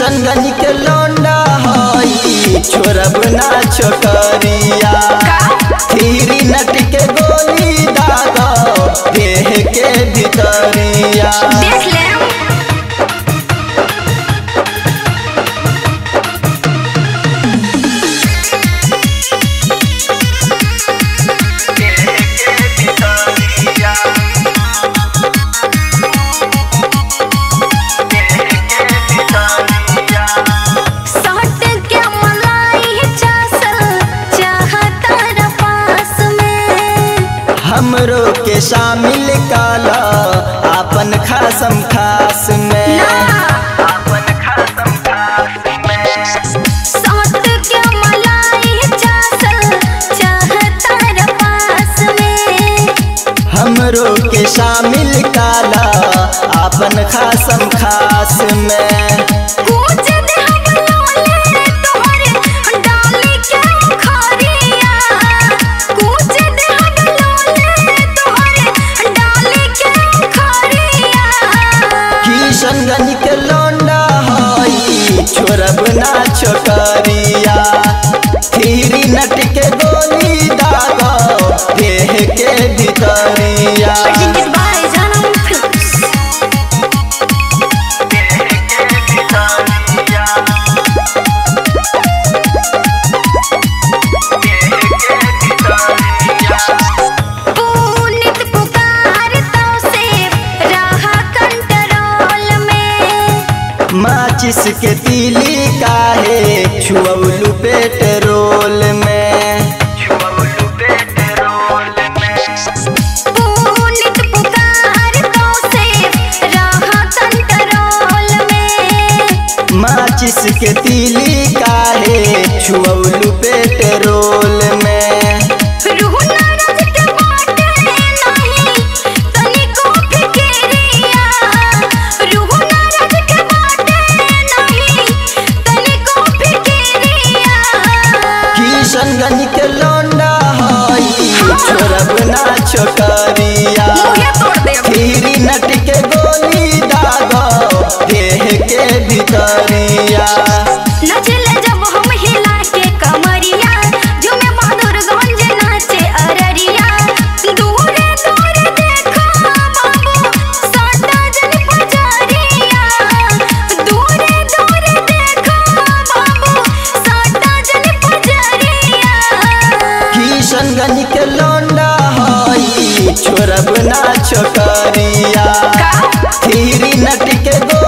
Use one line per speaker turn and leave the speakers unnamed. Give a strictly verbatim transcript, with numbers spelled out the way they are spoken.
किशनगंज के लौंडा हई छोरब ना छोकरिया थ्री नट के गोली दागा देह के भितरिया
देख ले
हमरो के शामिल काला आपन खासम खास में आपन खासम खास में
साथ के मलाई चासल चाहता रे पास में
हमरो के शामिल काला आपन खासम खास में
कुछ दे हमलोले तोहरे डाली के खरिया कुछ दे
किशनगंज के लौंडा हई छोरब ना छोकरिया थ्री नट के गोली दागा देह के भितरिया माचिस के तीली काहे छुअलू पेट्रोल में छुअलू पेट्रोल में
पुनित पुकार तो से रहा कंट्रोल में
माचिस के तीली काहे छुअलू पेट्रोल में किशनगंज के लौंडा हई छोरब ना छोकरिया थ्री नट के गोली दागा देह के भितरिया
नचले जब हम हिला के कमरिया झूमे बहादुरगंज नाचे अररिया दूरे दूरे देखा बाबू साटा जन पुजारिया दूरे दूरे देखा बाबू साटा जन पुजारिया
किशनगंज के लौंडा हई छोरब ना छोकरिया थ्री नट के